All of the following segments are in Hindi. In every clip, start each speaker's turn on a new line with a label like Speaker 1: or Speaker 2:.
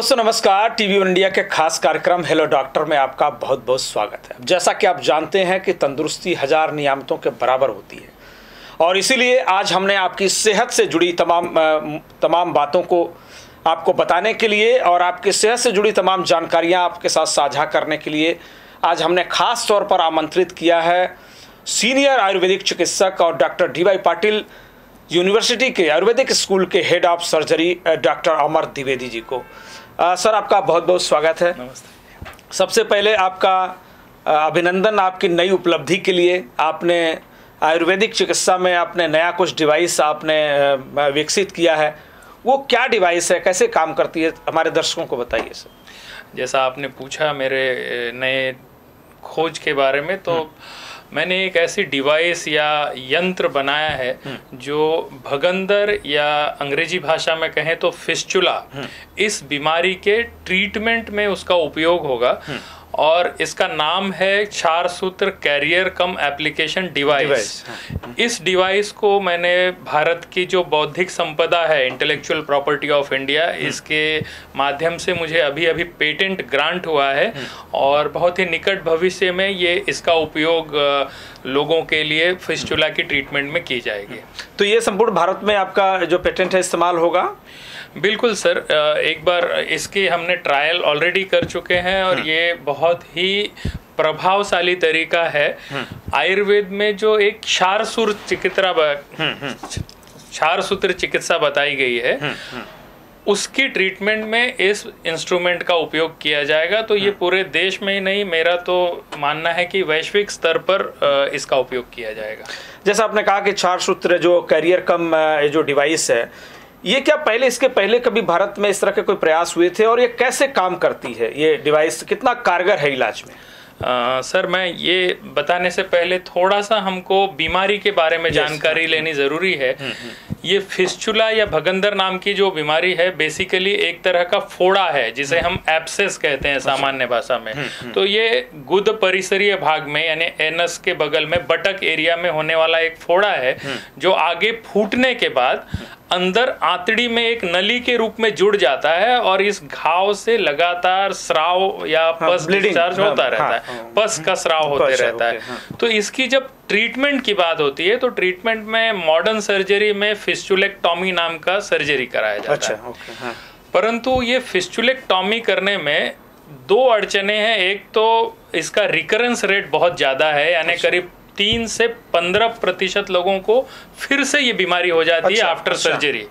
Speaker 1: दोस्तों नमस्कार। टीवी वन इंडिया के खास कार्यक्रम हेलो डॉक्टर में आपका बहुत बहुत स्वागत है। जैसा कि आप जानते हैं कि तंदुरुस्ती 1000 नियामतों के बराबर होती है और इसीलिए आज हमने आपकी सेहत से जुड़ी तमाम बातों को आपको बताने के लिए और आपकी सेहत से जुड़ी तमाम जानकारियां आपके साथ साझा करने के लिए आज हमने खास तौर पर आमंत्रित किया है सीनियर आयुर्वेदिक चिकित्सक और doctor D Y Patil university के आयुर्वेदिक स्कूल के head of surgery doctor Amar Dwivedi ji को। सर आपका बहुत बहुत स्वागत है।
Speaker 2: नमस्ते।
Speaker 1: सबसे पहले आपका अभिनंदन आपकी नई उपलब्धि के लिए। आपने आयुर्वेदिक चिकित्सा में आपने नया कुछ डिवाइस आपने विकसित किया है, वो क्या डिवाइस है, कैसे काम करती है, हमारे दर्शकों को बताइए सर।
Speaker 2: जैसा आपने पूछा मेरे नए खोज के बारे में, तो मैंने एक ऐसी डिवाइस या यंत्र बनाया है जो भगंदर या अंग्रेजी भाषा में कहें तो फिस्चुला, इस बीमारी के ट्रीटमेंट में उसका उपयोग होगा और इसका नाम है क्षार सूत्र कैरियर कम एप्लीकेशन डिवाइस। इस डिवाइस को मैंने भारत की जो बौद्धिक संपदा है, इंटेलेक्चुअल प्रॉपर्टी ऑफ इंडिया, इसके माध्यम से मुझे अभी पेटेंट ग्रांट हुआ है और बहुत ही निकट भविष्य में ये इसका उपयोग लोगों के लिए फिस्चुला की ट्रीटमेंट में की जाएगी।
Speaker 1: तो ये संपूर्ण भारत में आपका जो पेटेंट है इस्तेमाल होगा?
Speaker 2: बिल्कुल सर, एक बार इसके हमने ट्रायल ऑलरेडी कर चुके हैं और ये बहुत ही प्रभावशाली तरीका है। आयुर्वेद में जो एक क्षार सूत्र चिकित्सा बताई गई है, उसकी ट्रीटमेंट में इस इंस्ट्रूमेंट का उपयोग किया जाएगा। तो ये पूरे देश में ही नहीं, मेरा तो मानना है कि वैश्विक स्तर पर इसका उपयोग किया जाएगा।
Speaker 1: जैसा आपने कहा कि क्षार सूत्र जो कैरियर कम जो डिवाइस है, ये क्या इसके पहले कभी भारत में इस तरह के कोई प्रयास हुए थे और ये कैसे काम करती है, ये डिवाइस कितना कारगर है इलाज में?
Speaker 2: सर मैं ये बताने से पहले थोड़ा सा हमको बीमारी के बारे में जानकारी लेनी जरूरी है। ये फिस्चुला या भगंदर नाम की जो बीमारी है, बेसिकली एक तरह का फोड़ा है जिसे हम एब्सेस कहते हैं सामान्य भाषा में। तो ये गुद परिसरीय भाग में यानी एनस के बगल में बटक एरिया में होने वाला एक फोड़ा है जो आगे फूटने के बाद अंदर आंतड़ी में एक नली के रूप में जुड़ जाता है और इस घाव से लगातार स्राव या पस डिस्चार्ज होता रहता है, पस का स्राव होते रहता है। तो इसकी जब ट्रीटमेंट की बात होती है तो ट्रीटमेंट में मॉडर्न सर्जरी में फिस्चुलेक्टॉमी नाम का सर्जरी कराया जाता है। परंतु ये फिस्चुलेक्टॉमी करने में दो अड़चने हैं। एक तो इसका रिकरेंस रेट बहुत ज्यादा है, यानी करीब 3 से 15% लोगों को फिर से ये बीमारी हो जाती है आफ्टर सर्जरी।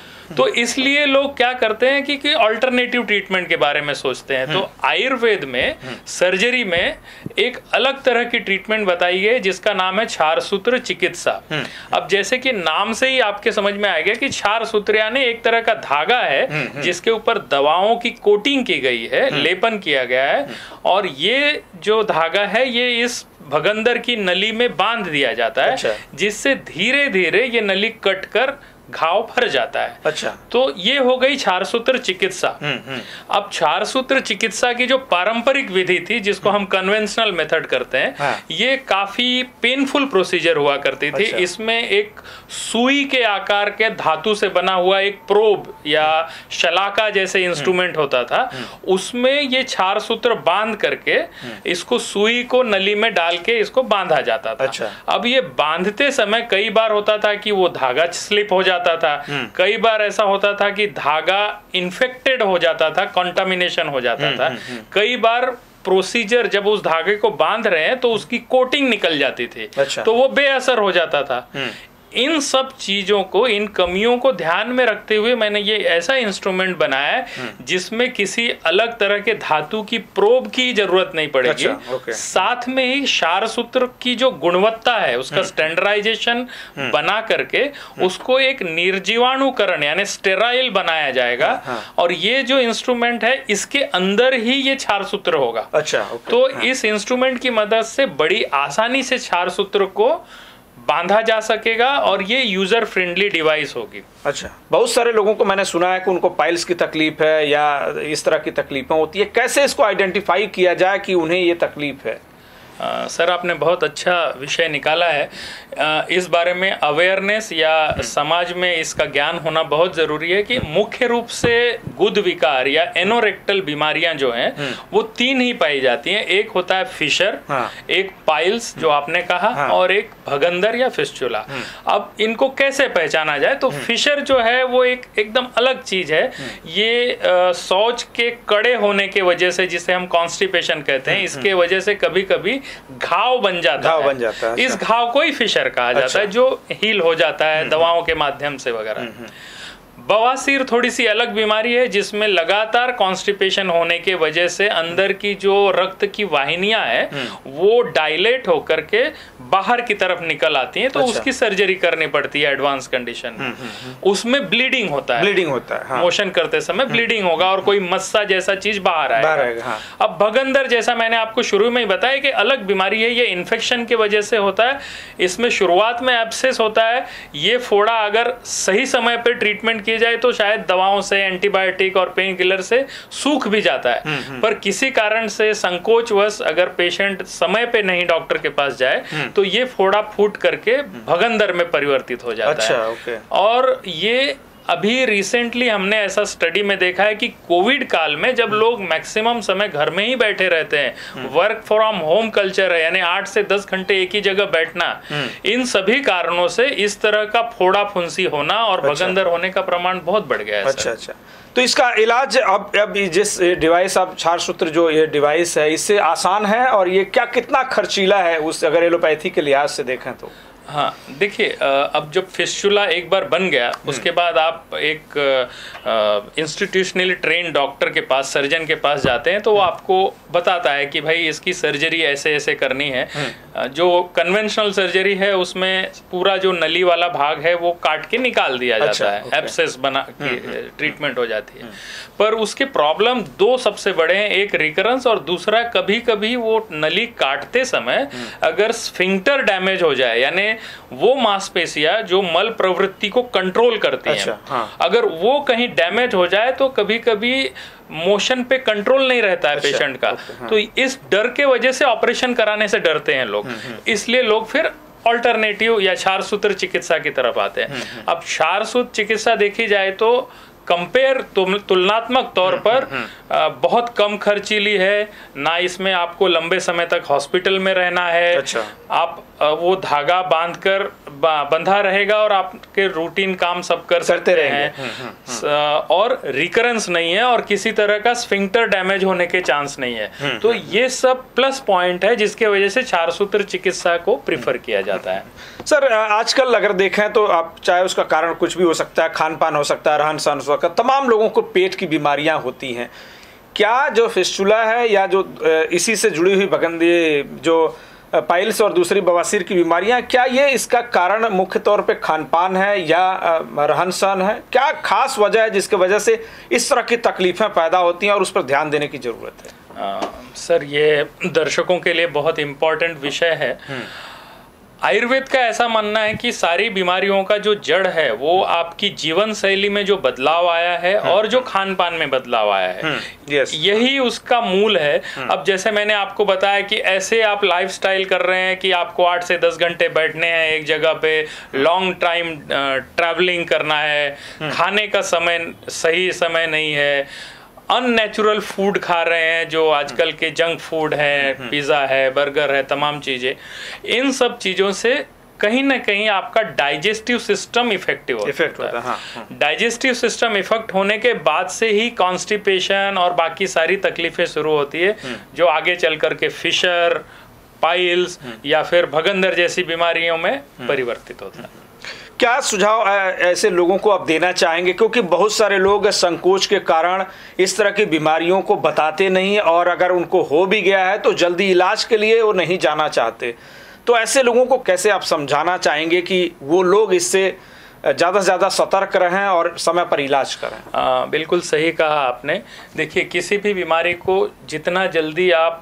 Speaker 2: तो इसलिए लोग क्या करते हैं कि अल्टरनेटिव ट्रीटमेंट के बारे में सोचते हैं। तो आयुर्वेद में सर्जरी में एक अलग तरह की ट्रीटमेंट बताई है जिसका नाम है क्षार सूत्र चिकित्सा। अब जैसे कि नाम से ही आपके समझ में आ गया कि क्षार सूत्र यानी एक तरह का धागा है जिसके ऊपर दवाओं की कोटिंग की गई है, लेपन किया गया है, और ये जो धागा है ये इस भगंदर की नली में बांध दिया जाता है, जिससे धीरे धीरे ये नली कटकर घाव भर जाता है। तो ये हो गई क्षार सूत्र चिकित्सा। अब क्षार सूत्र चिकित्सा की जो पारंपरिक विधि थी, जिसको हम कन्वेंशनल मेथड करते हैं, ये काफी पेनफुल प्रोसीजर हुआ करती थी। इसमें एक सुई के आकार के धातु से बना हुआ एक प्रोब या शलाका जैसे इंस्ट्रूमेंट होता था, उसमें ये क्षार सूत्र बांध करके इसको सुई को नली में डाल के इसको बांधा जाता था। अब ये बांधते समय कई बार होता था कि वो धागा स्लिप हो जाता था, कई बार ऐसा होता था कि धागा इन्फेक्टेड हो जाता था, कंटामिनेशन हो जाता था, कई बार प्रोसीजर जब उस धागे को बांध रहे हैं तो उसकी कोटिंग निकल जाती थी, तो वो बेअसर हो जाता था। इन सब चीजों को, इन कमियों को ध्यान में रखते हुए मैंने ये ऐसा इंस्ट्रूमेंट बनाया है जिसमें किसी अलग तरह के धातु की प्रोब की जरूरत नहीं पड़ेगी। साथ में ही क्षार सूत्र की जो गुणवत्ता है उसका स्टैंडर्डाइजेशन बना करके उसको एक निर्जीवाणुकरण यानी स्टेराइल बनाया जाएगा। और ये जो इंस्ट्रूमेंट है इसके अंदर ही ये क्षार सूत्र होगा। तो इस इंस्ट्रूमेंट की मदद से बड़ी आसानी से क्षार सूत्र को बांधा जा सकेगा और ये यूजर फ्रेंडली डिवाइस होगी।
Speaker 1: बहुत सारे लोगों को मैंने सुना है कि उनको पाइल्स की तकलीफ है या इस तरह की तकलीफें होती है, कैसे इसको आइडेंटिफाई किया जाए कि उन्हें ये तकलीफ है?
Speaker 2: सर आपने बहुत अच्छा विषय निकाला है। इस बारे में अवेयरनेस या समाज में इसका ज्ञान होना बहुत ज़रूरी है कि मुख्य रूप से गुद विकार या एनोरेक्टल बीमारियां जो हैं वो 3 ही पाई जाती हैं। एक होता है फिशर, एक पाइल्स जो आपने कहा, और एक भगंदर या फिस्चुला। अब इनको कैसे पहचाना जाए? तो फिशर जो है वो एकदम अलग चीज़ है। ये शौच के कड़े होने के वजह से, जिसे हम कॉन्स्टिपेशन कहते हैं, इसके वजह से कभी कभी घाव बन जाता है। इस घाव को ही फिशर कहा जाता है, जो हील हो जाता है दवाओं के माध्यम से वगैरह। बवासीर थोड़ी सी अलग बीमारी है, जिसमें लगातार कॉन्स्टिपेशन होने के वजह से अंदर की जो रक्त की वाहिनियां हैं वो डायलेट होकर के बाहर की तरफ निकल आती हैं, तो उसकी सर्जरी करनी पड़ती है एडवांस कंडीशन में। उसमें ब्लीडिंग होता है, मोशन करते समय ब्लीडिंग होगा और कोई मस्सा जैसा चीज बाहर आएगा। अब भगंदर, जैसा मैंने आपको शुरू में ही बताया, कि अलग बीमारी है, ये इन्फेक्शन की वजह से होता है। इसमें शुरुआत में एब्सेस होता है। ये फोड़ा अगर सही समय पर ट्रीटमेंट किया जाए तो शायद दवाओं से, एंटीबायोटिक और पेन किलर से सूख भी जाता है। पर किसी कारण से संकोचवश अगर पेशेंट समय पे नहीं डॉक्टर के पास जाए तो ये फोड़ा फूट करके भगंदर में परिवर्तित हो जाता है। और ये अभी रिसेंटली हमने ऐसा स्टडी में देखा है कि कोविड काल में जब लोग मैक्सिमम समय घर में ही बैठे रहते हैं, वर्क फ्रॉम होम कल्चर है, यानी 8 से 10 घंटे एक ही जगह बैठना, इन सभी कारणों से इस तरह का फोड़ा फुंसी होना और भगंदर होने का प्रमाण बहुत बढ़ गया है।
Speaker 1: अच्छा। तो इसका इलाज अब जिस डिवाइस, अब क्षार सूत्र जो ये डिवाइस है, इससे आसान है, और ये कितना खर्चीला है उस अगर एलोपैथी के लिहाज से देखें तो?
Speaker 2: हाँ, देखिए, अब जब फिस्चुला एक बार बन गया, उसके बाद आप एक इंस्टीट्यूशनली ट्रेन डॉक्टर के पास, सर्जन के पास जाते हैं, तो वो आपको बताता है कि भाई इसकी सर्जरी ऐसे ऐसे करनी है। जो कन्वेंशनल सर्जरी है उसमें पूरा जो नली वाला भाग है वो काट के निकाल दिया जाता है, एब्सेस बना के ट्रीटमेंट हो जाती है। पर उसके प्रॉब्लम 2 सबसे बड़े हैं, एक रिकरेंस और दूसरा कभी कभी वो नली काटते समय अगर स्फिंक्टर डैमेज हो जाए, यानी वो मांसपेशियां जो मल प्रवृत्ति को कंट्रोल करती हैं, अगर वो कहीं डैमेज हो जाए तो कभी कभी मोशन पे कंट्रोल नहीं रहता है पेशेंट का। तो इस डर के वजह से ऑपरेशन कराने से डरते हैं लोग, इसलिए लोग फिर ऑल्टरनेटिव या क्षार सूत्र चिकित्सा की तरफ आते हैं। अब क्षार सूत्र चिकित्सा देखी जाए तो कंपेयर तुलनात्मक तौर पर बहुत कम खर्चीली है ना, इसमें आपको लंबे समय तक हॉस्पिटल में रहना है। आप वो धागा बांधकर बंधा रहेगा और आपके रूटीन काम सब कर सकते हैं, और रिकरेंस नहीं है और किसी तरह का स्फिंक्टर डैमेज होने के चांस नहीं है। तो ये सब प्लस पॉइंट है जिसके वजह से क्षार सूत्र चिकित्सा को प्रिफर किया जाता है।
Speaker 1: सर, आजकल अगर देखें तो आप चाहे उसका कारण कुछ भी हो सकता है, खान पान हो सकता है, रहन सहन हो सकता है, तमाम लोगों को पेट की बीमारियां होती हैं। क्या जो फिस्चुला है या जो इसी से जुड़ी हुई भगंदी जो पाइल्स और दूसरी बवासीर की बीमारियां, क्या ये इसका कारण मुख्य तौर पे खान पान है या रहन सहन है? क्या खास वजह है जिसकी वजह से इस तरह की तकलीफें पैदा होती हैं और उस पर ध्यान देने की जरूरत है?
Speaker 2: सर, ये दर्शकों के लिए बहुत इम्पोर्टेंट विषय है। आयुर्वेद का ऐसा मानना है कि सारी बीमारियों का जो जड़ है वो आपकी जीवन शैली में जो बदलाव आया है और जो खान पान में बदलाव आया है, यही उसका मूल है। अब जैसे मैंने आपको बताया कि ऐसे आप लाइफस्टाइल कर रहे हैं कि आपको 8 से 10 घंटे बैठने हैं एक जगह पे, लॉन्ग टाइम ट्रैवलिंग करना है, खाने का समय सही समय नहीं है, अननेचुरल फूड खा रहे हैं जो आजकल के जंक फूड है, पिज़्ज़ा है, बर्गर है, तमाम चीज़ें, इन सब चीज़ों से कहीं ना कहीं आपका डाइजेस्टिव सिस्टम इफेक्टिव होता है। डाइजेस्टिव सिस्टम इफेक्ट होने के बाद से ही कॉन्स्टिपेशन और बाकी सारी तकलीफें शुरू होती है, जो आगे चल करके फिशर, पाइल्स या फिर भगंदर जैसी बीमारियों में परिवर्तित होता है।
Speaker 1: क्या सुझाव ऐसे लोगों को आप देना चाहेंगे, क्योंकि बहुत सारे लोग संकोच के कारण इस तरह की बीमारियों को बताते नहीं, और अगर उनको हो भी गया है तो जल्दी इलाज के लिए वो नहीं जाना चाहते, तो ऐसे लोगों को कैसे आप समझाना चाहेंगे कि वो लोग इससे ज़्यादा से ज़्यादा सतर्क रहें और समय पर इलाज करें?
Speaker 2: बिल्कुल सही कहा आपने। देखिए, किसी भी बीमारी को जितना जल्दी आप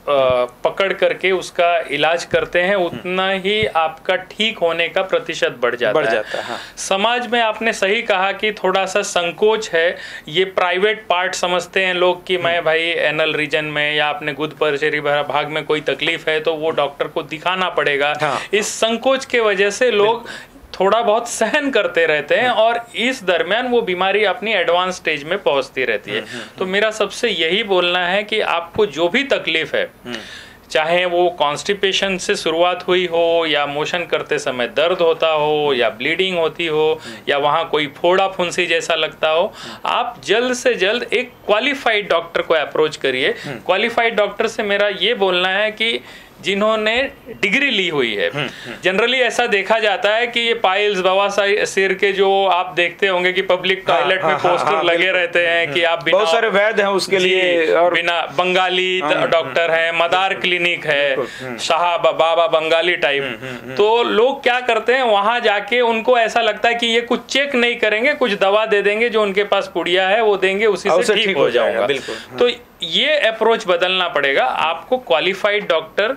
Speaker 2: पकड़ करके उसका इलाज करते हैं उतना ही आपका ठीक होने का प्रतिशत बढ़ जाता है।
Speaker 1: हाँ।
Speaker 2: समाज में आपने सही कहा कि थोड़ा सा संकोच है, ये प्राइवेट पार्ट समझते हैं लोग कि मैं भाई एनल रीजन में या अपने गुद परिचरी भाग में कोई तकलीफ है तो वो डॉक्टर को दिखाना पड़ेगा।
Speaker 1: हाँ।
Speaker 2: इस संकोच के वजह से लोग थोड़ा बहुत सहन करते रहते हैं और इस दरमियान वो बीमारी अपनी एडवांस स्टेज में पहुंचती रहती है। तो मेरा सबसे यही बोलना है कि आपको जो भी तकलीफ है, चाहे वो कॉन्स्टिपेशन से शुरुआत हुई हो या मोशन करते समय दर्द होता हो या ब्लीडिंग होती हो या वहाँ कोई फोड़ा फुंसी जैसा लगता हो, आप जल्द से जल्द एक क्वालिफाइड डॉक्टर को अप्रोच करिए। क्वालिफाइड डॉक्टर से मेरा ये बोलना है कि जिन्होंने डिग्री ली हुई है। जनरली ऐसा देखा जाता है कि ये पाइल्स बवासीर के जो आप देखते होंगे कि पब्लिक टॉयलेट में पोस्टर लगे रहते हैं कि आप
Speaker 1: बहुत सारे वैद्य हैं उसके लिए, और
Speaker 2: बिना बंगाली डॉक्टर है, मदार क्लिनिक है, शाह बाबा बंगाली टाइप। तो लोग क्या करते हैं, वहां जाके उनको ऐसा लगता है कि ये कुछ चेक नहीं करेंगे, कुछ दवा दे देंगे, जो उनके पास पुड़िया है वो देंगे, उसी से ठीक हो जाऊंगा। तो ये अप्रोच बदलना पड़ेगा। आपको क्वालिफाइड डॉक्टर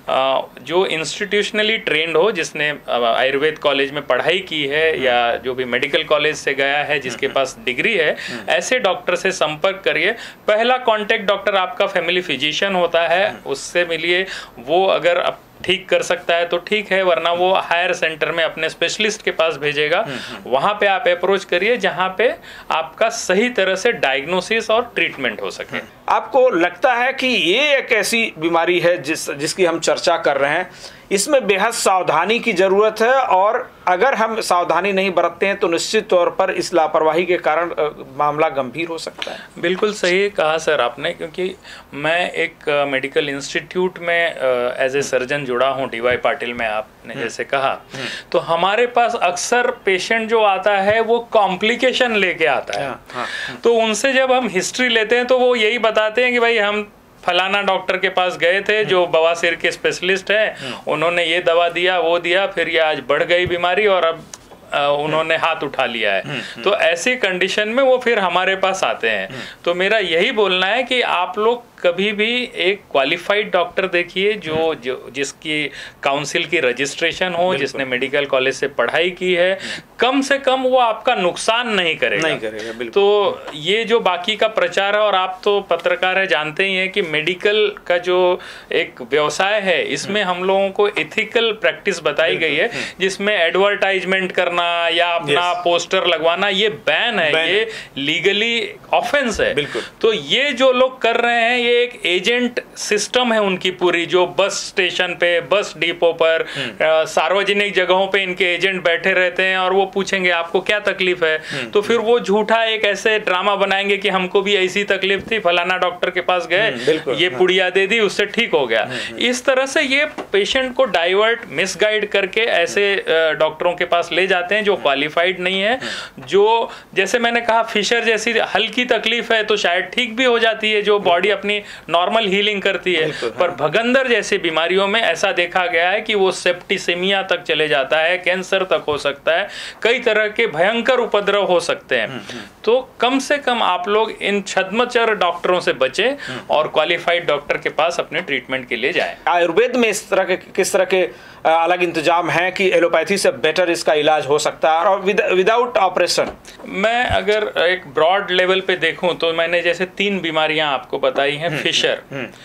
Speaker 2: जो इंस्टीट्यूशनली ट्रेंड हो, जिसने आयुर्वेद कॉलेज में पढ़ाई की है या जो भी मेडिकल कॉलेज से गया है, जिसके पास डिग्री है, ऐसे डॉक्टर से संपर्क करिए। पहला कांटेक्ट डॉक्टर आपका फैमिली फिजिशियन होता है, उससे मिलिए। वो अगर ठीक कर सकता है तो ठीक है, वरना वो हायर सेंटर में अपने स्पेशलिस्ट के पास भेजेगा। वहां पे आप अप्रोच करिए जहां पे आपका सही तरह से डायग्नोसिस और ट्रीटमेंट हो सके।
Speaker 1: आपको लगता है कि ये एक ऐसी बीमारी है जिसकी हम चर्चा कर रहे हैं, इसमें बेहद सावधानी की जरूरत है, और अगर हम सावधानी नहीं बरतते हैं तो निश्चित तौर पर इस लापरवाही के कारण मामला गंभीर हो सकता है।
Speaker 2: बिल्कुल सही कहा सर आपने, क्योंकि मैं एक मेडिकल इंस्टीट्यूट में एज ए सर्जन जुड़ा हूँ, DY पाटिल में, आपने जैसे कहा। तो हमारे पास अक्सर पेशेंट जो आता है वो कॉम्प्लिकेशन लेके आता है। तो उनसे जब हम हिस्ट्री लेते हैं तो वो यही बताते हैं कि भाई हम फलाना डॉक्टर के पास गए थे जो बवासीर के स्पेशलिस्ट है, उन्होंने ये दवा दिया, वो दिया, फिर ये आज बढ़ गई बीमारी और अब उन्होंने हाथ उठा लिया है। तो ऐसी कंडीशन में वो फिर हमारे पास आते हैं। तो मेरा यही बोलना है कि आप लोग कभी भी एक क्वालिफाइड डॉक्टर देखिए जो जिसकी काउंसिल की रजिस्ट्रेशन हो, जिसने मेडिकल कॉलेज से पढ़ाई की है। कम से कम वो आपका नुकसान नहीं करेगा। तो ये जो बाकी का प्रचार है, और आप तो पत्रकार है, जानते ही हैं कि मेडिकल का जो एक व्यवसाय है, इसमें हम लोगों को एथिकल प्रैक्टिस बताई गई है, जिसमें एडवर्टाइजमेंट करना या अपना पोस्टर लगवाना ये बैन है, ये लीगली ऑफेंस है। तो ये जो लोग कर रहे हैं, ये एक एजेंट सिस्टम है उनकी पूरी, जो बस स्टेशन पे, बस डिपो पर, सार्वजनिक जगहों पे इनके एजेंट बैठे रहते हैं और वो पूछेंगे आपको क्या तकलीफ है। तो फिर वो झूठा एक ऐसे ड्रामा बनाएंगे कि हमको भी ऐसी तकलीफ थी, फलाना डॉक्टर के पास गए, ये पुड़िया दे दी, उससे ठीक हो गया। इस तरह से ये पेशेंट को डाइवर्ट, मिसगाइड करके ऐसे डॉक्टरों के पास ले जाते हैं जो क्वालिफाइड नहीं है। जो जैसे मैंने कहा, फिशर जैसी हल्की तकलीफ है तो शायद ठीक भी हो जाती है, जो बॉडी अपनी नॉर्मल हीलिंग करती है। पर भगंदर जैसी बीमारियों में ऐसा देखा गया है कि वो सेप्टिसेमिया तक चले जाता है, कैंसर तक हो सकता है, कई तरह के भयंकर उपद्रव हो सकते हैं। तो कम से कम आप लोग इन छद्मचर डॉक्टरों से बचें और क्वालिफाइड डॉक्टर के पास अपने ट्रीटमेंट के लिए जाएं।
Speaker 1: आयुर्वेद में इस तरह के किस तरह के अलग इंतजाम है कि एलोपैथी से बेटर इसका इलाज हो सकता है और विदाउट ऑपरेशन? मैं
Speaker 2: अगर एक ब्रॉड लेवल पे देखूं तो मैंने जैसे 3 बीमारियां आपको बताई हैं। फिशर,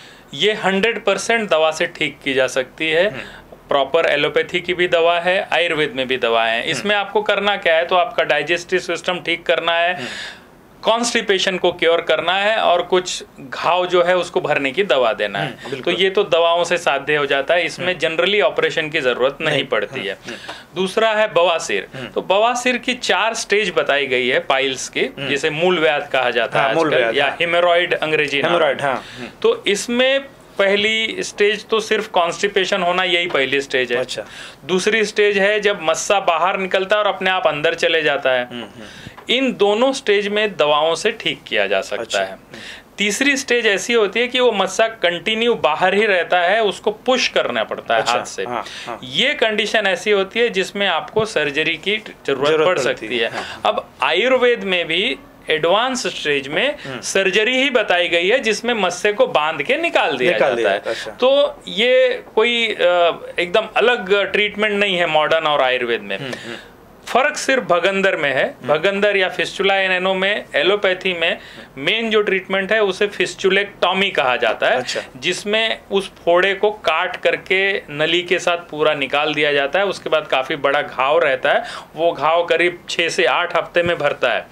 Speaker 2: ये 100% दवा से ठीक की जा सकती है। प्रॉपर एलोपैथी की भी दवा है, आयुर्वेद में भी दवा है। इसमें आपको करना क्या है, तो आपका डाइजेस्टिव सिस्टम ठीक करना है, कॉन्स्टिपेशन को क्योर करना है और कुछ घाव जो है उसको भरने की दवा देना है। तो ये तो दवाओं से साध्य हो जाता है, इसमें जनरली ऑपरेशन की जरूरत नहीं पड़ती है। दूसरा है बवासीर। तो बवासीर की 4 स्टेज बताई गई है पाइल्स की, जिसे मूल व्याध कहा जाता है आजकल, या हेमोरॉइड अंग्रेजी नाम। तो इसमें पहली स्टेज तो सिर्फ कॉन्स्टिपेशन होना, यही पहली स्टेज है।
Speaker 1: अच्छा।
Speaker 2: दूसरी स्टेज है जब मस्सा बाहर निकलता है और अपने आप अंदर चले जाता है। इन दोनों स्टेज में दवाओं से ठीक किया जा सकता है। तीसरी स्टेज ऐसी होती है कि वो मस्सा कंटिन्यू बाहर ही रहता है, उसको पुश करना पड़ता है हाथ से। ये कंडीशन ऐसी होती है जिसमें आपको सर्जरी की जरूरत पड़ सकती है। अब आयुर्वेद में भी एडवांस स्टेज में सर्जरी ही बताई गई है जिसमें मस्से को बांध के निकाल दिया जाता है।
Speaker 1: अच्छा।
Speaker 2: तो ये कोई एकदम अलग ट्रीटमेंट नहीं है मॉडर्न और आयुर्वेद में। फर्क सिर्फ भगंदर में है। भगंदर या फिस्टुला इन एनो में एलोपैथी में मेन जो ट्रीटमेंट है उसे फिस्टुलेक्टॉमी कहा जाता है।
Speaker 1: अच्छा।
Speaker 2: जिसमें उस फोड़े को काट करके नली के साथ पूरा निकाल दिया जाता है। उसके बाद काफी बड़ा घाव रहता है, वो घाव करीब 6 से 8 हफ्ते में भरता है।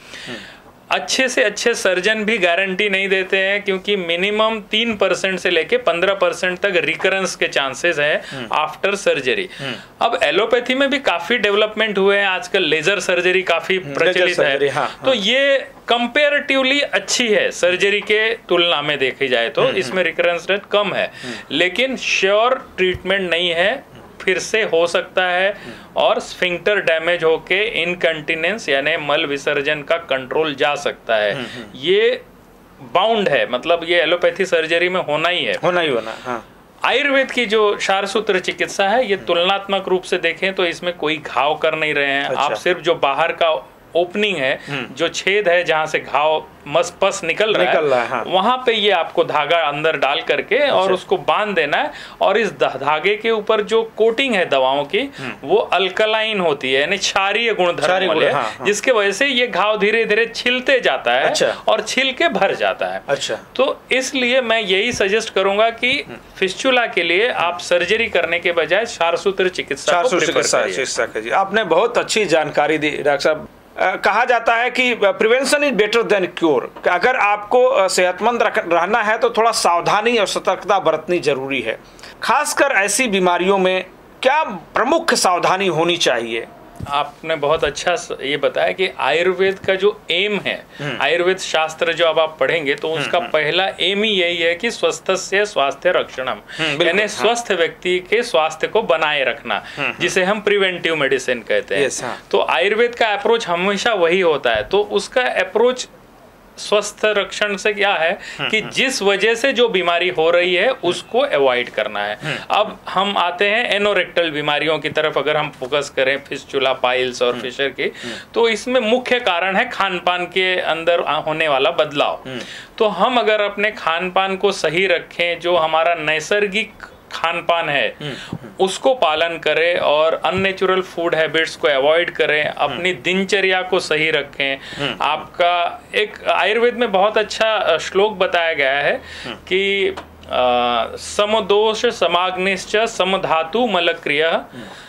Speaker 2: अच्छे से अच्छे सर्जन भी गारंटी नहीं देते हैं क्योंकि मिनिमम 3% से लेके 15% तक रिकरेंस के चांसेस है आफ्टर सर्जरी। अब एलोपैथी में भी काफी डेवलपमेंट हुए हैं, आजकल लेजर सर्जरी काफी प्रचलित है।
Speaker 1: हाँ,
Speaker 2: तो ये कंपेरेटिवली अच्छी है सर्जरी के तुलना में देखी जाए तो इसमें रिकरेंस रेट कम है, लेकिन श्योर ट्रीटमेंट नहीं है, फिर से हो सकता है और स्फिंक्टर डैमेज होके इनकंटिनेंस यानी मल विसर्जन का कंट्रोल जा सकता है। ये बाउंड है, मतलब ये एलोपैथी सर्जरी में होना ही है,
Speaker 1: हाँ।
Speaker 2: आयुर्वेद की जो शारसूत्र चिकित्सा है ये तुलनात्मक रूप से देखें तो इसमें कोई घाव कर नहीं रहे हैं।
Speaker 1: अच्छा।
Speaker 2: आप सिर्फ जो बाहर का ओपनिंग है, जो छेद है जहां से घाव पस निकल रहा है,
Speaker 1: हाँ।
Speaker 2: वहां पे ये आपको धागा अंदर डाल करके और उसको बांध देना है। और इस धागे के ऊपर जो कोटिंग है दवाओं की वो अल्कलाइन होती है, यानी क्षारीय गुणधर्म वाले,
Speaker 1: हाँ।
Speaker 2: जिसके वजह से ये घाव धीरे धीरे छिलते जाता है।
Speaker 1: अच्छा।
Speaker 2: और छिल के भर जाता है।
Speaker 1: अच्छा।
Speaker 2: तो इसलिए मैं यही सजेस्ट करूंगा कि फिस्टुला के लिए आप सर्जरी करने के बजाय शारसूत्र चिकित्सा को प्रेफर करिए।
Speaker 1: आपने बहुत अच्छी जानकारी दी डॉक्टर साहब। कहा जाता है कि prevention is better than cure. अगर आपको सेहतमंद रहना है तो थोड़ा सावधानी और सतर्कता बरतनी जरूरी है। खासकर ऐसी बीमारियों में क्या प्रमुख सावधानी होनी चाहिए?
Speaker 2: आपने बहुत अच्छा ये बताया कि आयुर्वेद का जो एम है, आयुर्वेद शास्त्र जो अब आप पढ़ेंगे तो उसका पहला एम ही यही है कि स्वस्थस्य स्वास्थ्य रक्षणम, यानी स्वस्थ व्यक्ति के स्वास्थ्य को बनाए रखना, जिसे हम प्रिवेंटिव मेडिसिन कहते हैं। तो आयुर्वेद का अप्रोच हमेशा वही होता है। तो उसका अप्रोच स्वस्थ रक्षण से क्या है कि जिस वजह से जो बीमारी हो रही है उसको अवॉइड करना है। अब हम आते हैं एनोरेक्टल बीमारियों की तरफ, अगर हम फोकस करें फिस्टुला, पाइल्स और फिशर की, तो इसमें मुख्य कारण है खान पान के अंदर होने वाला बदलाव। तो हम अगर अपने खान पान को सही रखें, जो हमारा नैसर्गिक खान पान है उसको पालन करें और अननेचुरल फूड हैबिट्स को अवॉइड करें, अपनी दिनचर्या को सही रखें। आपका एक आयुर्वेद में बहुत अच्छा श्लोक बताया गया है कि समदोष समाग्निश्च समधातु मलक्रियः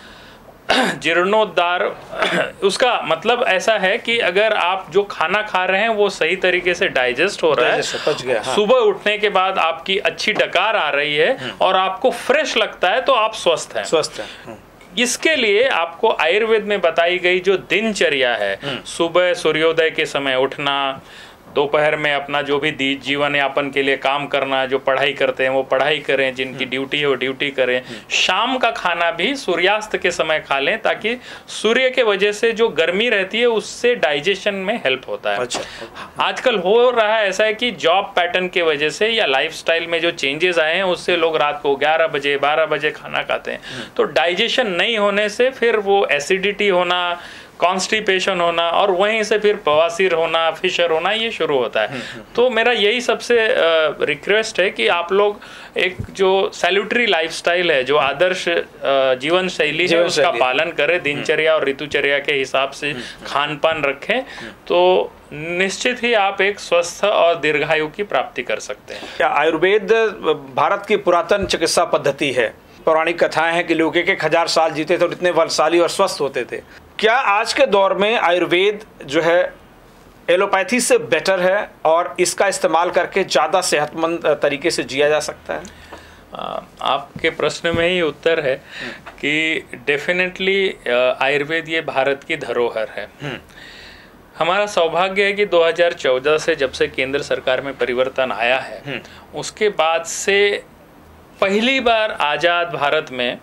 Speaker 2: जीर्णोद्धार। उसका मतलब ऐसा है कि अगर आप जो खाना खा रहे हैं वो सही तरीके से डाइजेस्ट हो रहा है,
Speaker 1: हाँ।
Speaker 2: सुबह उठने के बाद आपकी अच्छी डकार आ रही है और आपको फ्रेश लगता है, तो आप स्वस्थ हैं। इसके लिए आपको आयुर्वेद में बताई गई जो दिनचर्या है, सुबह सूर्योदय के समय उठना, दोपहर में अपना जो भी जीवन यापन के लिए काम करना, जो पढ़ाई करते हैं वो पढ़ाई करें, जिनकी ड्यूटी है वो ड्यूटी करें, शाम का खाना भी सूर्यास्त के समय खा लें ताकि सूर्य के वजह से जो गर्मी रहती है उससे डाइजेशन में हेल्प होता है।
Speaker 1: अच्छा।
Speaker 2: आजकल हो रहा है ऐसा है कि जॉब पैटर्न के वजह से या लाइफस्टाइल में जो चेंजेस आए हैं उससे लोग रात को 11 बजे 12 बजे खाना खाते हैं, तो डाइजेशन नहीं होने से फिर वो एसिडिटी होना, कॉन्स्टिपेशन होना और वहीं से फिर बवासीर होना, फिशर होना, ये शुरू होता है। तो मेरा यही सबसे रिक्वेस्ट है कि आप लोग एक जो सैल्यूटरी लाइफस्टाइल है, जो आदर्श जीवन शैली है उसका पालन करें, दिनचर्या और ऋतुचर्या के हिसाब से खान पान रखें, तो निश्चित ही आप एक स्वस्थ और दीर्घायु की प्राप्ति कर सकते हैं।
Speaker 1: आयुर्वेद भारत की पुरातन चिकित्सा पद्धति है। पौराणिक कथाएं हैं कि लोग 1,000 साल जीते थे और इतने बलशाली और स्वस्थ होते थे। क्या आज के दौर में आयुर्वेद जो है एलोपैथी से बेटर है और इसका इस्तेमाल करके ज़्यादा सेहतमंद तरीके से जिया जा सकता है?
Speaker 2: आपके प्रश्न में ही उत्तर है कि डेफिनेटली आयुर्वेद ये भारत की धरोहर है। हमारा सौभाग्य है कि 2014 से जब से केंद्र सरकार में परिवर्तन आया है, उसके बाद से पहली बार आजाद भारत में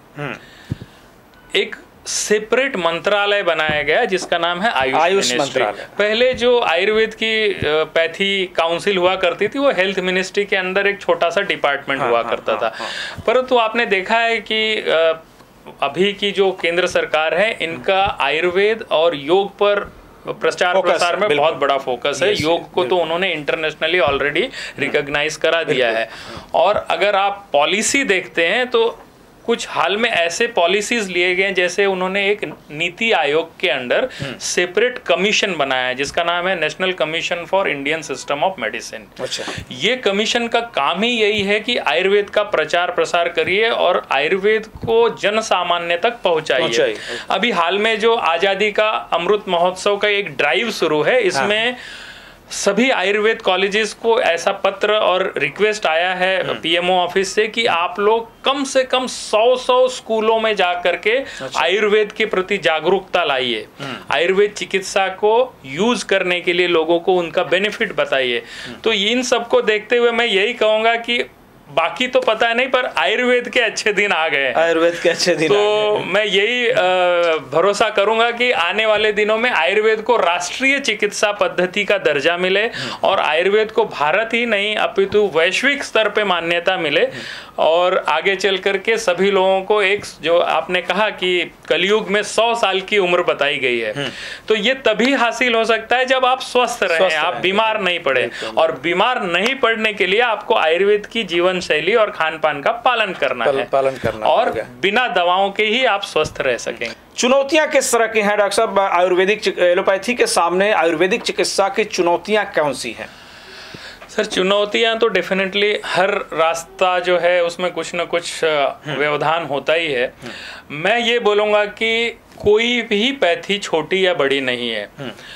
Speaker 2: एक सेपरेट मंत्रालय बनाया गया जिसका नाम है आयुष मंत्रालय। पहले जो आयुर्वेद की पैथी काउंसिल हुआ करती थी वो हेल्थ मिनिस्ट्री के अंदर एक छोटा सा डिपार्टमेंट हुआ करता था। परंतु आपने देखा है कि अभी की जो केंद्र सरकार है, इनका आयुर्वेद और योग पर प्रचार प्रसार में बहुत बड़ा फोकस है। योग को तो उन्होंने इंटरनेशनली ऑलरेडी रिकॉग्नाइज करा दिया है। और अगर आप पॉलिसी देखते हैं तो कुछ हाल में ऐसे पॉलिसीज लिए गए, जैसे उन्होंने एक नीति आयोग के अंडर सेपरेट कमीशन बनाया है जिसका नाम है national commission for Indian system of medicine. ये कमीशन का काम ही यही है कि आयुर्वेद का प्रचार प्रसार करिए और आयुर्वेद को जन सामान्य तक पहुंचाइए। अभी हाल में जो आजादी का अमृत महोत्सव का एक ड्राइव शुरू है, इसमें सभी आयुर्वेद कॉलेजेस को ऐसा पत्र और रिक्वेस्ट आया है पीएमओ ऑफिस से कि आप लोग कम से कम 100 स्कूलों में जा करके आयुर्वेद के प्रति जागरूकता लाइए, आयुर्वेद चिकित्सा को यूज करने के लिए लोगों को उनका बेनिफिट बताइए। तो इन सबको देखते हुए मैं यही कहूंगा कि बाकी तो पता नहीं, पर आयुर्वेद के अच्छे दिन आ गए,
Speaker 1: आयुर्वेद के अच्छे दिन
Speaker 2: तो मैं यही भरोसा करूंगा कि आने वाले दिनों में आयुर्वेद को राष्ट्रीय चिकित्सा पद्धति का दर्जा मिले और आयुर्वेद को भारत ही नहीं अपितु वैश्विक स्तर पे मान्यता मिले और आगे चल करके सभी लोगों को एक, जो आपने कहा कि कलयुग में 100 साल की उम्र बताई गई है, तो ये तभी हासिल हो सकता है जब आप स्वस्थ रहें, आप बीमार नहीं पड़े। और बीमार नहीं पड़ने के लिए आपको आयुर्वेद की जीवन शैली और खान पान का पालन करना है और बिना दवाओं के ही आप स्वस्थ रह सकेंगे।
Speaker 1: चुनौतियां किस तरह की हैं डॉक्टर साहब? आयुर्वेदिक एलोपैथी के सामने आयुर्वेदिक चिकित्सा की चुनौतियां कौन सी हैं?
Speaker 2: सर, चुनौतियां तो डेफिनेटली हर रास्ता जो है उसमें कुछ न कुछ व्यवधान होता ही है। मैं ये बोलूँगा कि कोई भी पैथी छोटी या बड़ी नहीं है।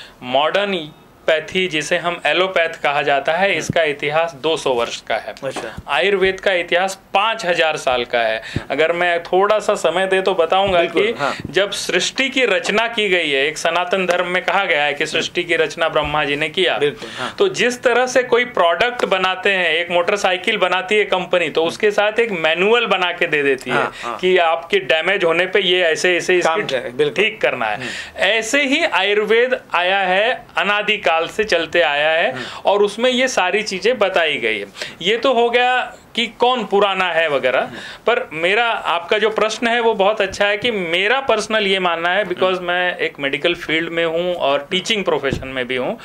Speaker 2: मॉडर्न पैथी जिसे हम एलोपैथ कहा जाता है, इसका इतिहास 200 वर्ष का है। आयुर्वेद का इतिहास 5000 साल का है। अगर मैं थोड़ा सा समय दे तो बताऊंगा कि जब सृष्टि की रचना की गई है, एक सनातन धर्म में कहा गया है कि सृष्टि की रचना ब्रह्मा जी ने किया, तो जिस तरह से कोई प्रोडक्ट बनाते हैं, एक मोटरसाइकिल बनाती है कंपनी, तो उसके साथ एक मैनुअल बना के दे देती है कि आपके डैमेज होने पे ये ऐसे ऐसे इसकी ठीक करना है। ऐसे ही आयुर्वेद आया है, अनादिकाल से चलते आया है और उसमें ये सारी चीजें बताई गई है। ये तो हो गया कि कौन पुराना है वगैरह, पर मेरा आपका जो प्रश्न है वो बहुत अच्छा है कि मेरा पर्सनल ये मानना है, बिकॉज मैं एक मेडिकल फील्ड में हूँ और टीचिंग प्रोफेशन में भी हूँ,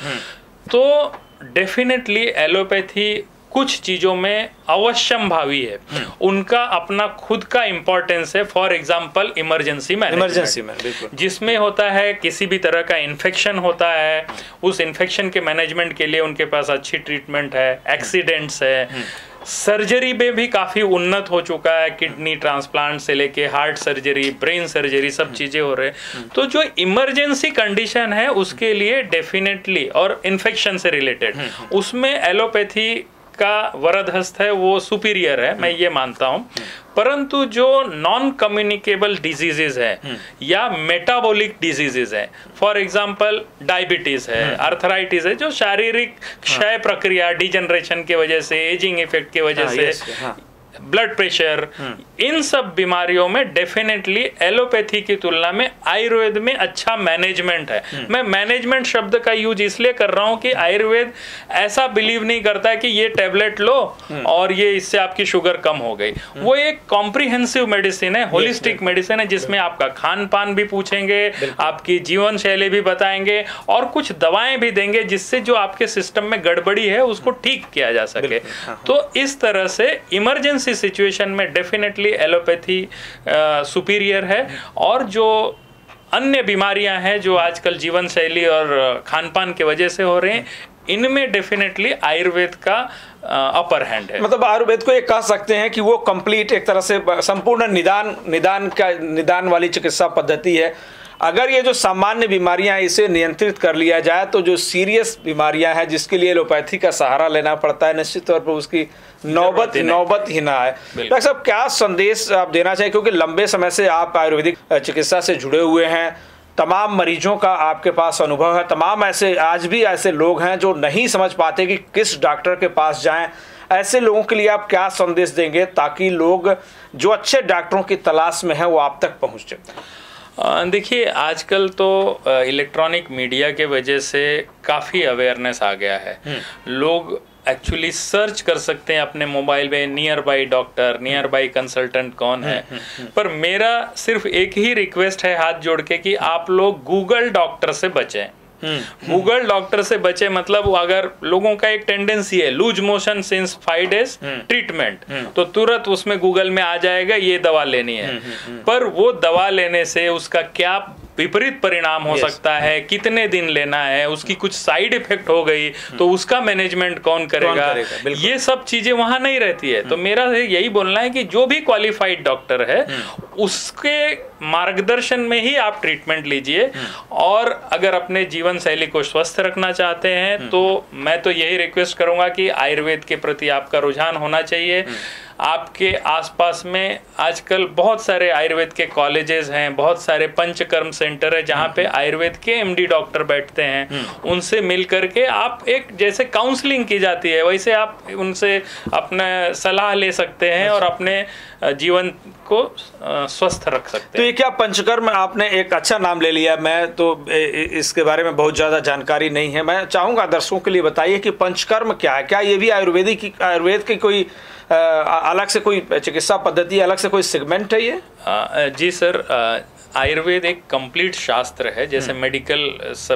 Speaker 2: तो डेफिनेटली एलोपैथी कुछ चीजों में अवश्यम भावी है, उनका अपना खुद का इंपॉर्टेंस है। फॉर एग्जांपल इमरजेंसी में जिसमें होता है किसी भी तरह का इन्फेक्शन होता है, उस इन्फेक्शन के मैनेजमेंट के लिए उनके पास अच्छी ट्रीटमेंट है। एक्सीडेंट्स है, सर्जरी में भी काफ़ी उन्नत हो चुका है, किडनी ट्रांसप्लांट से लेके हार्ट सर्जरी, ब्रेन सर्जरी, सब चीज़ें हो रहे हैं। तो जो इमरजेंसी कंडीशन है उसके लिए डेफिनेटली, और इन्फेक्शन से रिलेटेड, उसमें एलोपैथी का वरद हस्त है वो सुपीरियर है, मैं ये मानता हूँ। परंतु जो नॉन कम्युनिकेबल डिजीजेज है या मेटाबॉलिक डिजीजेज है, फॉर एग्जांपल डायबिटीज है, अर्थराइटिस है, जो शारीरिक क्षय प्रक्रिया, डिजनरेशन के वजह से, एजिंग इफेक्ट के वजह से, ब्लड प्रेशर, इन सब बीमारियों में डेफिनेटली एलोपैथी की तुलना में आयुर्वेद में अच्छा मैनेजमेंट है। मैं मैनेजमेंट शब्द का यूज इसलिए कर रहा हूं कि आयुर्वेद ऐसा बिलीव नहीं करता है कि ये टैबलेट लो और ये इससे आपकी शुगर कम हो गई। वो एक कॉम्प्रिहेंसिव मेडिसिन है, होलिस्टिक मेडिसिन है, जिसमें आपका खान पान भी पूछेंगे, आपकी जीवन शैली भी बताएंगे और कुछ दवाएं भी देंगे जिससे जो आपके सिस्टम में गड़बड़ी है उसको ठीक किया जा सके। तो इस तरह से इमरजेंसी सिचुएशन में डेफिनेटली एलोपैथी सुपीरियर है। और जो अन्य बीमारियां हैं जो आजकल जीवन शैली और खान पान के वजह से हो रहे हैं, इनमें डेफिनेटली आयुर्वेद का अपर हैंड है।
Speaker 1: मतलब आयुर्वेद को ये कह सकते हैं कि वो कंप्लीट एक तरह से संपूर्ण निदान वाली चिकित्सा पद्धति है। अगर ये जो सामान्य बीमारियां हैं इसे नियंत्रित कर लिया जाए तो जो सीरियस बीमारियां हैं जिसके लिए एलोपैथी का सहारा लेना पड़ता है, निश्चित तौर पर उसकी नौबत ही ना है। डॉक्टर साहब, क्या संदेश आप देना चाहिए, क्योंकि लंबे समय से आप आयुर्वेदिक चिकित्सा से जुड़े हुए हैं, तमाम मरीजों का आपके पास अनुभव है, तमाम ऐसे आज भी ऐसे लोग हैं जो नहीं समझ पाते कि किस डॉक्टर के पास जाएं, ऐसे लोगों के लिए आप क्या संदेश देंगे ताकि लोग जो अच्छे डॉक्टरों की तलाश में हैं वो आप तक पहुँच जाए?
Speaker 2: देखिए, आजकल तो इलेक्ट्रॉनिक मीडिया के वजह से काफ़ी अवेयरनेस आ गया है। लोग एक्चुअली सर्च कर सकते हैं अपने मोबाइल में nearby doctor, nearby consultant कौन है। पर मेरा सिर्फ एक ही रिक्वेस्ट है हाथ जोड़ के कि आप लोग गूगल डॉक्टर से बचें। गूगल डॉक्टर से बचे मतलब अगर लोगों का एक टेंडेंसी है loose motion since 5 days treatment, तो तुरंत उसमें गूगल में आ जाएगा ये दवा लेनी है। पर वो दवा लेने से उसका क्या विपरीत परिणाम हो सकता है, कितने दिन लेना है, उसकी कुछ साइड इफेक्ट हो गई तो उसका मैनेजमेंट कौन करेगा, ये सब चीजें वहां नहीं रहती है। तो मेरा यही बोलना है कि जो भी क्वालिफाइड डॉक्टर है उसके मार्गदर्शन में ही आप ट्रीटमेंट लीजिए। और अगर अपने जीवन शैली को स्वस्थ रखना चाहते हैं तो मैं तो यही रिक्वेस्ट करूंगा कि आयुर्वेद के प्रति आपका रुझान होना चाहिए। आपके आसपास में आजकल बहुत सारे आयुर्वेद के कॉलेजेस हैं, बहुत सारे पंचकर्म सेंटर है जहाँ पे आयुर्वेद के एमडी डॉक्टर बैठते हैं। उनसे मिल करके आप एक जैसे काउंसलिंग की जाती है वैसे आप उनसे अपना सलाह ले सकते हैं और अपने जीवन को स्वस्थ रख सकते हैं।
Speaker 1: तो ये क्या पंचकर्म, आपने एक अच्छा नाम ले लिया, मैं तो इसके बारे में बहुत ज़्यादा जानकारी नहीं है। मैं चाहूँगा दर्शकों के लिए बताइए कि पंचकर्म क्या है, क्या ये भी आयुर्वेद की कोई अलग से कोई चिकित्सा पद्धति, अलग से कोई सेगमेंट है ये?
Speaker 2: जी सर, आयुर्वेद एक कंप्लीट शास्त्र है। जैसे मेडिकल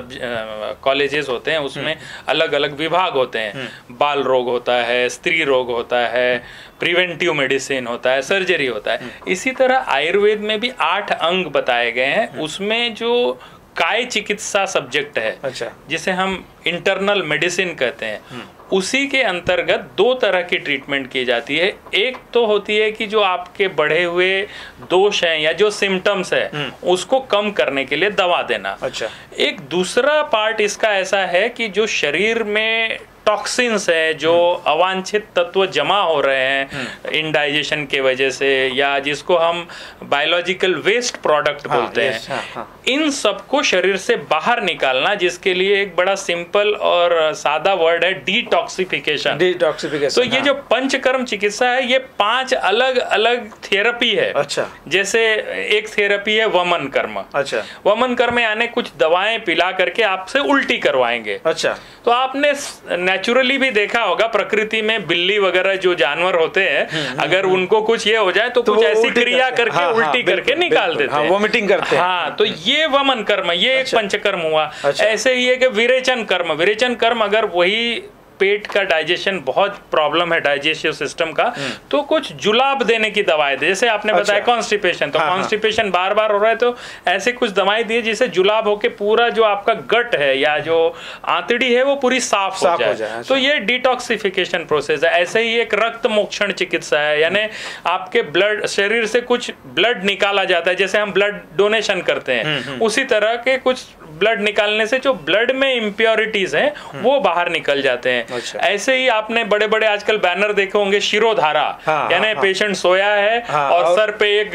Speaker 2: कॉलेजेस होते हैं उसमें अलग अलग विभाग होते हैं, बाल रोग होता है, स्त्री रोग होता है, प्रिवेंटिव मेडिसिन होता है, सर्जरी होता है। इसी तरह आयुर्वेद में भी 8 अंग बताए गए हैं। उसमें जो काय चिकित्सा सब्जेक्ट है,
Speaker 1: अच्छा,
Speaker 2: जिसे हम इंटरनल मेडिसिन कहते हैं, उसी के अंतर्गत 2 तरह की ट्रीटमेंट की जाती है। एक तो होती है कि जो आपके बढ़े हुए दोष हैं या जो सिम्टम्स है उसको कम करने के लिए दवा देना।
Speaker 1: अच्छा,
Speaker 2: एक दूसरा पार्ट इसका ऐसा है कि जो शरीर में टॉक्सिन्स है, जो अवांछित तत्व जमा हो रहे हैं इंडाइजेशन के वजह से, या जिसको हम बायोलॉजिकल वेस्ट प्रोडक्ट बोलते हैं, इन सबको शरीर से बाहर निकालना, जिसके लिए एक बड़ा सिंपल और सादा वर्ड है डिटॉक्सिफिकेशन। तो ये जो पंचकर्म चिकित्सा है ये 5 अलग अलग थेरेपी है।
Speaker 1: अच्छा,
Speaker 2: जैसे एक थेरेपी है वमन कर्म।
Speaker 1: अच्छा,
Speaker 2: वमन कर्म यानी कुछ दवाएं पिला करके आपसे उल्टी करवाएंगे।
Speaker 1: अच्छा,
Speaker 2: तो आपने नेचुरली भी देखा होगा प्रकृति में बिल्ली वगैरह जो जानवर होते हैं, अगर उनको कुछ ये हो जाए तो कुछ ऐसी क्रिया करके उल्टी करके निकाल देते हैं,
Speaker 1: वोमिटिंग करते हैं।
Speaker 2: हाँ, तो ये वमन कर्म, ये एक पंचकर्म हुआ। ऐसे ही है कि विरेचन कर्म। विरेचन कर्म अगर वही पेट का डाइजेशन बहुत प्रॉब्लम है डाइजेस्टिव सिस्टम का, तो कुछ जुलाब देने की दवाएं दे। जैसे आपने बताया कॉन्स्टिपेशन, तो कॉन्स्टिपेशन बार बार हो रहा है तो ऐसे कुछ दवाएं दिए जिससे जुलाब होके पूरा जो आपका गट है या जो आंतड़ी है वो पूरी साफ हो जाए। तो ये डिटॉक्सिफिकेशन प्रोसेस है। ऐसे ही एक रक्त मोक्षण चिकित्सा है, यानी आपके ब्लड, शरीर से कुछ ब्लड निकाला जाता है, जैसे हम ब्लड डोनेशन करते हैं उसी तरह के कुछ ब्लड निकालने से जो ब्लड में इम्प्योरिटीज हैं वो बाहर निकल जाते हैं। अच्छा। ऐसे ही आपने बड़े बड़े आजकल बैनर देखे होंगे शिरोधारा, यानी पेशेंट सोया है और सर पे एक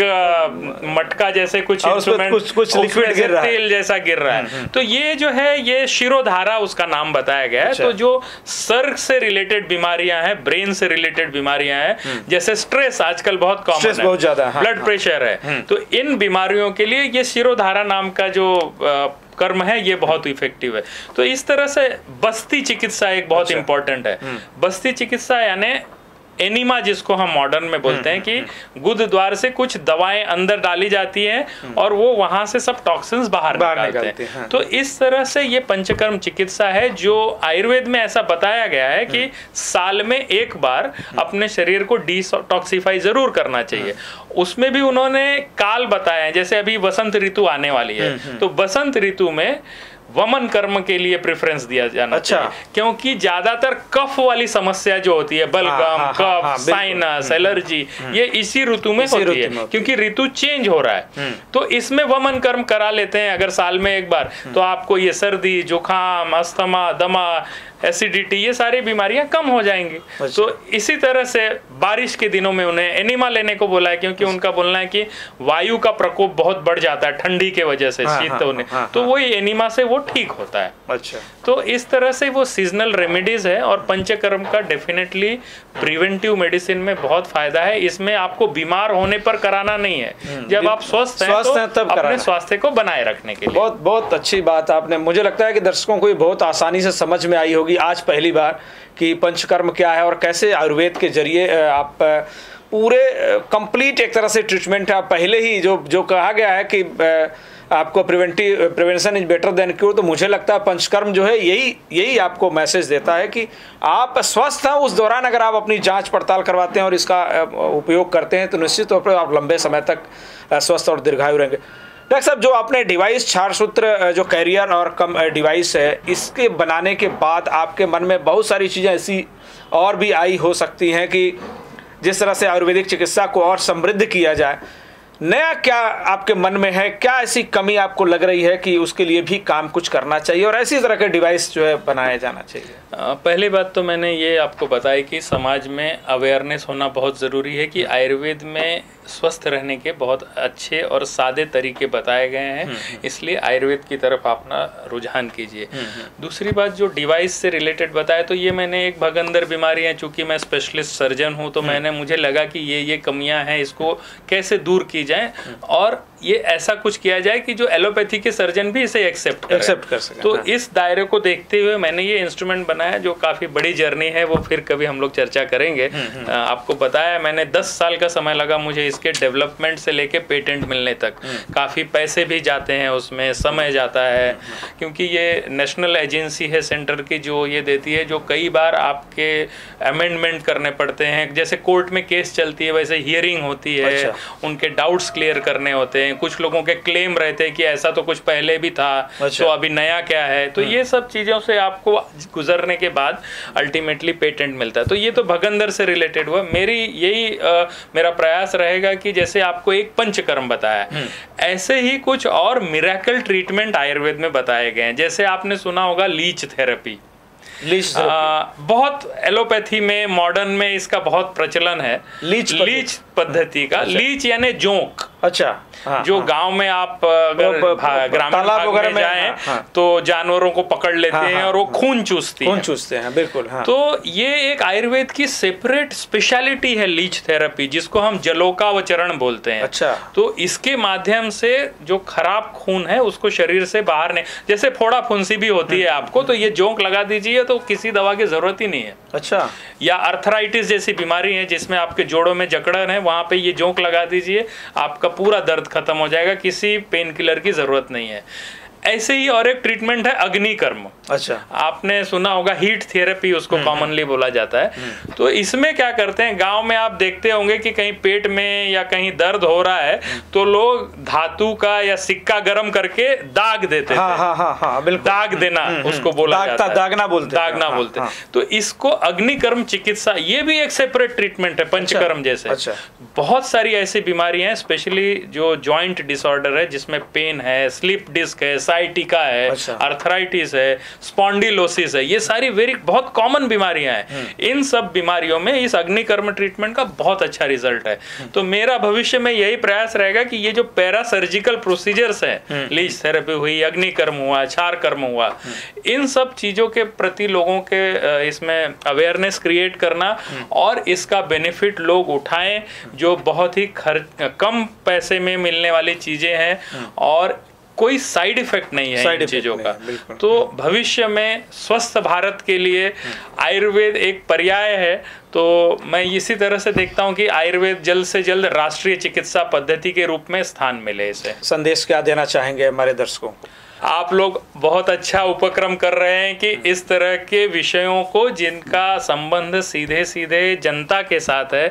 Speaker 2: मटका जैसे कुछ इंस्ट्रूमेंट, कुछ लिक्विड गिर रहा है, तेल जैसा गिर रहा है, तो ये जो है ये शिरोधारा उसका नाम बताया गया है। तो जो सर से रिलेटेड बीमारियां हैं, ब्रेन से रिलेटेड बीमारियां हैं, जैसे स्ट्रेस आजकल बहुत कॉमन है, बहुत ज्यादा ब्लड प्रेशर है, तो इन बीमारियों के लिए ये शिरोधारा नाम का जो कर्म है ये बहुत इफेक्टिव है। तो इस तरह से बस्ती चिकित्सा एक बहुत इंपॉर्टेंट है। बस्ती चिकित्सा यानी एनिमा, जिसको हम मॉडर्न में बोलते हैं, कि गुद द्वार से कुछ दवाएं अंदर डाली जाती हैं और वो वहां से सब टॉक्सिन्स बाहर निकालते हैं। तो इस तरह से ये पंचकर्म चिकित्सा है जो आयुर्वेद में ऐसा बताया गया है कि साल में एक बार अपने शरीर को डिटॉक्सिफाई जरूर करना चाहिए। उसमें भी उन्होंने काल बताए हैं, जैसे अभी वसंत ऋतु आने वाली है, तो बसंत ऋतु में वमन कर्म के लिए प्रेफरेंस दिया जाना चाहिए, क्योंकि ज्यादातर कफ वाली समस्या जो होती है, बलगम, कफ, साइनस, एलर्जी, ये इसी ऋतु में होती है, क्योंकि ऋतु चेंज हो रहा है। तो इसमें वमन कर्म करा लेते हैं अगर साल में एक बार, तो आपको ये सर्दी, जुकाम, अस्थमा, दमा, एसिडिटी, ये सारी बीमारियां कम हो जाएंगी। तो इसी तरह से बारिश के दिनों में उन्हें एनिमा लेने को बोला है, क्योंकि उनका बोलना है कि वायु का प्रकोप बहुत बढ़ जाता है ठंडी के वजह से, शीत होने, तो वही एनिमा से वो ठीक होता है। अच्छा, तो इस तरह से वो सीजनल रेमेडीज है और पंचकर्म का डेफिनेटली प्रिवेंटिव मेडिसिन में बहुत फायदा है। इसमें आपको बीमार होने पर कराना नहीं है, जब आप स्वस्थ हैं तो अपने स्वास्थ्य को बनाए रखने के लिए।
Speaker 1: बहुत बहुत अच्छी बात आपने, मुझे लगता है कि दर्शकों को बहुत आसानी से समझ में आई होगी आज पहली बार कि पंचकर्म क्या है और कैसे आयुर्वेद के जरिए आप पूरे कंप्लीट एक तरह से ट्रीटमेंट है। पहले ही जो कहा गया है कि आपको prevention is better than cure, तो मुझे लगता है पंचकर्म जो है यही आपको मैसेज देता है कि आप स्वस्थ हैं उस दौरान अगर आप अपनी जांच पड़ताल करवाते हैं और इसका उपयोग करते हैं तो निश्चित तौर पर आप लंबे समय तक स्वस्थ और दीर्घायु रहेंगे। डॉक्टर साहब, जो आपने डिवाइस क्षारसूत्र जो कैरियर और कम डिवाइस है, इसके बनाने के बाद आपके मन में बहुत सारी चीज़ें ऐसी और भी आई हो सकती हैं कि जिस तरह से आयुर्वेदिक चिकित्सा को और समृद्ध किया जाए, नया क्या आपके मन में है, क्या ऐसी कमी आपको लग रही है कि उसके लिए भी काम कुछ करना चाहिए और ऐसी तरह के डिवाइस जो है बनाया जाना चाहिए?
Speaker 2: पहली बात तो मैंने ये आपको बताई कि समाज में अवेयरनेस होना बहुत ज़रूरी है कि आयुर्वेद में स्वस्थ रहने के बहुत अच्छे और सादे तरीके बताए गए हैं, इसलिए आयुर्वेद की तरफ अपना रुझान कीजिए। दूसरी बात जो डिवाइस से रिलेटेड बताया, तो ये मैंने एक भगंदर बीमारी है, चूंकि मैं स्पेशलिस्ट सर्जन हूँ तो मुझे लगा कि ये कमियां हैं, इसको कैसे दूर की जाए और ये ऐसा कुछ किया जाए कि जो एलोपैथी के सर्जन भी इसे एक्सेप्ट कर सकें। तो इस दायरे को देखते हुए मैंने ये इंस्ट्रूमेंट बनाया, जो काफ़ी बड़ी जर्नी है, वो फिर कभी हम लोग चर्चा करेंगे। आपको बताया मैंने 10 साल का समय लगा मुझे इसके डेवलपमेंट से लेके पेटेंट मिलने तक। काफ़ी पैसे भी जाते हैं उसमें, समय जाता है, क्योंकि ये नेशनल एजेंसी है सेंटर की जो ये देती है, जो कई बार आपके अमेंडमेंट करने पड़ते हैं। जैसे कोर्ट में केस चलती है वैसे हियरिंग होती है। अच्छा। उनके डाउट्स क्लियर करने होते हैं, कुछ लोगों के क्लेम रहते हैं कि ऐसा तो कुछ पहले भी था। अच्छा। तो अभी नया क्या है, तो ये सब चीज़ों से आपको गुजरने के बाद अल्टीमेटली पेटेंट मिलता है। तो ये तो भगंदर से रिलेटेड हुआ। मेरा प्रयास रहेगा कि जैसे आपको एक पंचकर्म बताया, ऐसे ही कुछ और मिरेकल ट्रीटमेंट आयुर्वेद में बताए गए हैं। जैसे आपने सुना होगा लीच थेरेपी, बहुत एलोपैथी में मॉडर्न में इसका बहुत प्रचलन है, लीच पद्धति का। अच्छा। लीच यानी जोंक। अच्छा। हाँ, जो गांव में आप अगर ग्रामीण भाग में जाएं तो जानवरों को पकड़ लेते हैं और वो खून चूसते हैं। बिल्कुल। तो ये एक आयुर्वेद की सेपरेट स्पेशलिटी है लीच थेरेपी, जिसको हम जलोकावचरण बोलते हैं। अच्छा। तो इसके माध्यम से जो खराब खून है उसको शरीर से बाहर नहीं, जैसे फोड़ा फुंसी भी होती है आपको, तो ये जोंक लगा दीजिए तो किसी दवा की जरूरत ही नहीं है। अच्छा। या अर्थराइटिस जैसी बीमारी है जिसमें आपके जोड़ों में जकड़न है, वहां पे ये जोंक लगा दीजिए, आपका पूरा दर्द खत्म हो जाएगा, किसी पेन किलर की जरूरत नहीं है। ऐसे ही और एक ट्रीटमेंट है अग्निकर्म। अच्छा। आपने सुना होगा हीट थेरेपी उसको कॉमनली बोला जाता है। तो इसमें क्या करते हैं, गांव में आप देखते होंगे कि कहीं पेट में या कहीं दर्द हो रहा है तो लोग धातु का या सिक्का गर्म करके दाग देते थे। हाँ, बिल्कुल। दाग देना उसको बोला जाता है, दागना बोलते हैं। तो इसको अग्निकर्म चिकित्सा, ये भी एक सेपरेट ट्रीटमेंट है पंचकर्म जैसे। अच्छा। बहुत सारी ऐसी बीमारियां हैं, स्पेशली जो जॉइंट डिसऑर्डर है जिसमें पेन है, स्लिप डिस्क है, साइटिका है। अच्छा। अर्थराइटिस है, स्पॉन्डिलोसिस है, ये सारी बहुत कॉमन बीमारियां हैं। इन सब बीमारियों में इस अग्निकर्म ट्रीटमेंट का बहुत अच्छा रिजल्ट है। तो मेरा भविष्य में यही प्रयास रहेगा कि ये जो पैरा सर्जिकल प्रोसीजर्स हैं, लीच थेरेपी हुई, अग्निकर्म हुआ, क्षार कर्म हुआ, इन सब चीजों के प्रति लोगों के इसमें अवेयरनेस क्रिएट करना और इसका बेनिफिट लोग उठाएं, जो बहुत ही कम पैसे में मिलने वाली चीजें हैं और कोई साइड इफेक्ट नहीं है इन चीजों का। तो भविष्य में स्वस्थ भारत के लिए आयुर्वेद एक पर्याय है। तो मैं इसी तरह से देखता हूं कि आयुर्वेद जल्द से जल्द राष्ट्रीय चिकित्सा पद्धति के रूप में स्थान मिले। इसे संदेश क्या देना चाहेंगे हमारे दर्शकों को? आप लोग बहुत अच्छा उपक्रम कर रहे हैं कि इस तरह के विषयों को जिनका संबंध सीधे सीधे जनता के साथ है,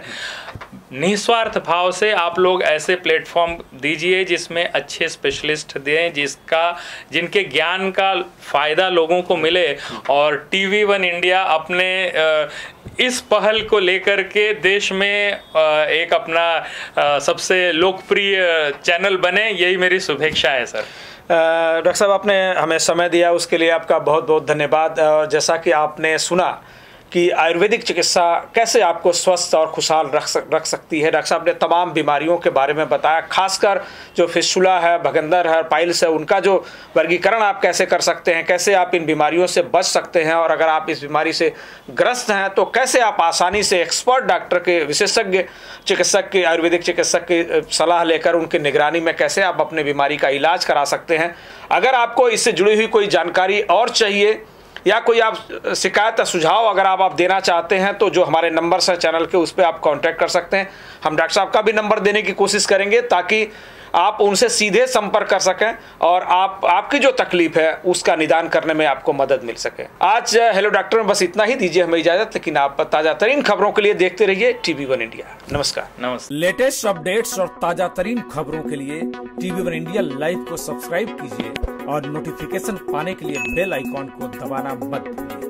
Speaker 2: निस्वार्थ भाव से आप लोग ऐसे प्लेटफॉर्म दीजिए जिसमें अच्छे स्पेशलिस्ट दें, जिनके ज्ञान का फायदा लोगों को मिले। और TV1 इंडिया अपने इस पहल को लेकर के देश में एक अपना सबसे लोकप्रिय चैनल बने, यही मेरी शुभेच्छा है सर।
Speaker 1: डॉक्टर साहब, आपने हमें समय दिया उसके लिए आपका बहुत बहुत धन्यवाद। जैसा कि आपने सुना कि आयुर्वेदिक चिकित्सा कैसे आपको स्वस्थ और खुशहाल रख सकती है, डॉक्टर साहब ने तमाम बीमारियों के बारे में बताया, खासकर जो फिस्टुला है, भगंदर है, पाइल्स है, उनका जो वर्गीकरण आप कैसे कर सकते हैं, कैसे आप इन बीमारियों से बच सकते हैं, और अगर आप इस बीमारी से ग्रस्त हैं तो कैसे आप आसानी से एक्सपर्ट डॉक्टर के, विशेषज्ञ चिकित्सक के, आयुर्वेदिक चिकित्सक की सलाह लेकर उनकी निगरानी में कैसे आप अपने बीमारी का इलाज करा सकते हैं। अगर आपको इससे जुड़ी हुई कोई जानकारी और चाहिए या कोई आप शिकायत या सुझाव अगर आप देना चाहते हैं तो जो हमारे नंबर्स हैं चैनल के, उस पर आप कांटेक्ट कर सकते हैं। हम डॉक्टर साहब का भी नंबर देने की कोशिश करेंगे ताकि आप उनसे सीधे संपर्क कर सकें और आपकी जो तकलीफ है उसका निदान करने में आपको मदद मिल सके। आज हेलो डॉक्टर में बस इतना ही, दीजिए हमें इजाजत, लेकिन आप ताजा तरीन खबरों के लिए देखते रहिए TV1 इंडिया। नमस्कार।
Speaker 3: लेटेस्ट अपडेट्स और ताजा तरीन खबरों के लिए TV1 इंडिया लाइव को सब्सक्राइब कीजिए और नोटिफिकेशन पाने के लिए बेल आइकॉन को दबाना मत भूलिए।